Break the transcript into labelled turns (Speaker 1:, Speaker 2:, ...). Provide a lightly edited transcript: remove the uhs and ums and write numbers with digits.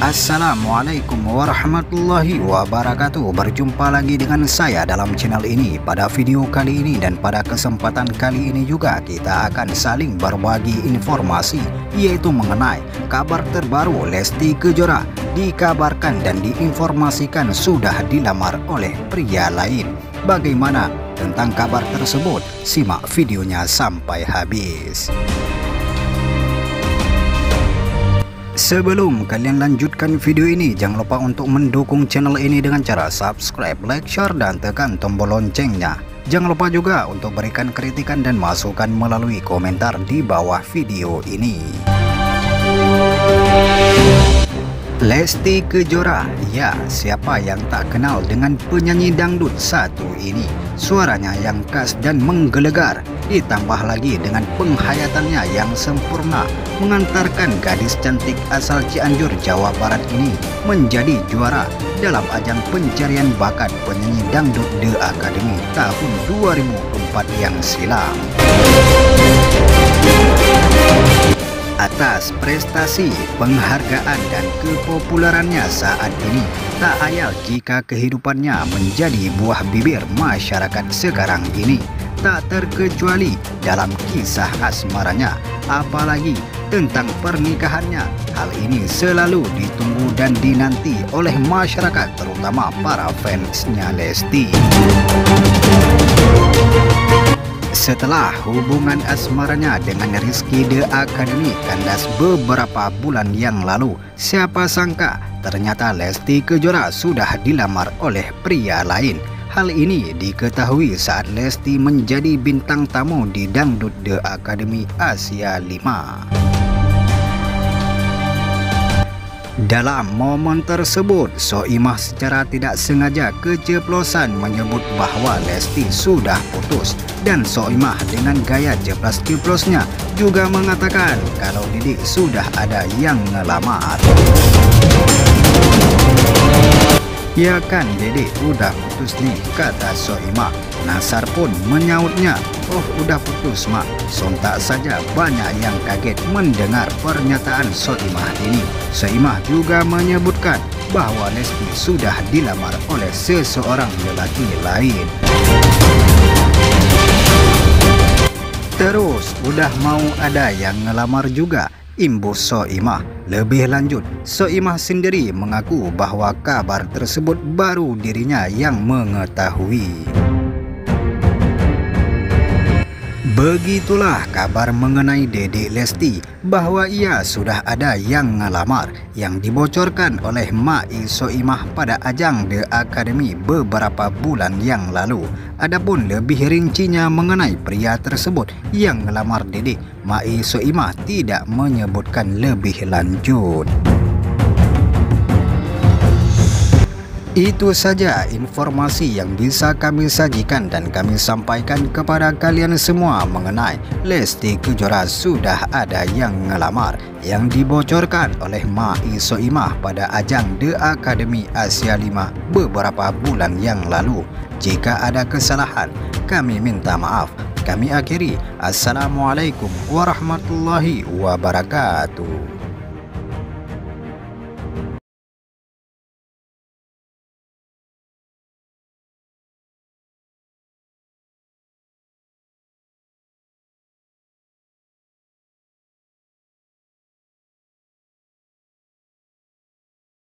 Speaker 1: Assalamualaikum warahmatullahi wabarakatuh. Berjumpa lagi dengan saya dalam channel ini. Pada video kali ini dan pada kesempatan kali ini juga kita akan saling berbagi informasi, yaitu mengenai kabar terbaru Lesti Kejora. Dikabarkan dan diinformasikan sudah dilamar oleh pria lain. Bagaimana tentang kabar tersebut? Simak videonya sampai habis. Sebelum kalian lanjutkan video ini, jangan lupa untuk mendukung channel ini dengan cara subscribe, like, share, dan tekan tombol loncengnya. Jangan lupa juga untuk berikan kritikan dan masukan melalui komentar di bawah video ini. Lesti Kejora, ya, siapa yang tak kenal dengan penyanyi dangdut satu ini? Suaranya yang khas dan menggelegar, ditambah lagi dengan penghayatannya yang sempurna, mengantarkan gadis cantik asal Cianjur, Jawa Barat ini menjadi juara dalam ajang pencarian bakat penyanyi dangdut The Academy tahun 2004 yang silam. Atas prestasi, penghargaan, dan kepopulerannya saat ini, tak ayal jika kehidupannya menjadi buah bibir masyarakat sekarang ini. Tak terkecuali dalam kisah asmaranya, apalagi tentang pernikahannya. Hal ini selalu ditunggu dan dinanti oleh masyarakat, terutama para fansnya Lesti. Setelah hubungan asmaranya dengan Rizky The Academy kandas beberapa bulan yang lalu, siapa sangka ternyata Lesti Kejora sudah dilamar oleh pria lain. Hal ini diketahui saat Lesti menjadi bintang tamu di Dangdut The Academy Asia 5. Dalam momen tersebut, Soimah secara tidak sengaja keceplosan menyebut bahwa Lesti sudah putus, dan Soimah dengan gaya ceplos-ceplosnya juga mengatakan kalau Didik sudah ada yang ngelamar. Ya kan Dedek udah putus nih, kata Soimah. Nasar pun menyautnya, oh udah putus mak. Sontak saja banyak yang kaget mendengar pernyataan Soimah ini. Soimah juga menyebutkan bahwa Lesti sudah dilamar oleh seseorang lelaki lain. Terus udah mau ada yang ngelamar juga, imbus Soimah. Lebih lanjut, Soimah sendiri mengaku bahwa kabar tersebut baru dirinya yang mengetahui. Begitulah kabar mengenai Dedek Lesti, bahwa ia sudah ada yang ngelamar, yang dibocorkan oleh Mai Soimah pada ajang The Academy beberapa bulan yang lalu. Adapun lebih rincinya mengenai pria tersebut yang ngelamar Dedek, Mai Soimah tidak menyebutkan lebih lanjut. Itu saja informasi yang bisa kami sajikan dan kami sampaikan kepada kalian semua mengenai Lesti Kejora sudah ada yang ngelamar, yang dibocorkan oleh Mai Soimah pada ajang The Academy Asia 5 beberapa bulan yang lalu. Jika ada kesalahan, kami minta maaf. Kami akhiri. Assalamualaikum warahmatullahi wabarakatuh.